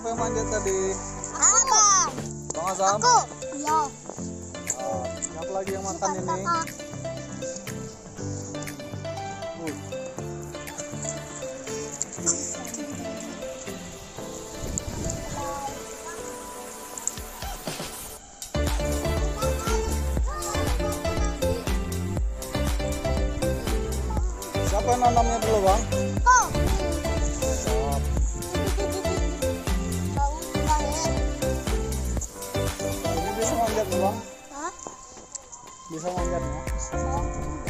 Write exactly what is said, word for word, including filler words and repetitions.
siapa yang manjat tadi? Aku, Bang. Bang Azam? Aku. Iya. Uh, siapa lagi yang makan ini? Uh. Siapa yang nanamnya dulu, Bang? Kok? Siap. Ini bisa manjat, Bang? Hah? Bisa manjat, Bang? Bisa.